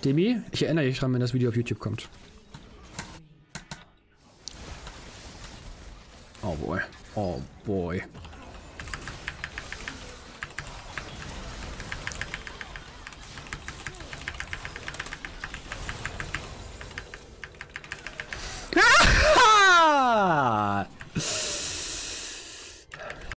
Demi, ich erinnere dich dran, wenn das Video auf YouTube kommt. Oh boy. Oh boy.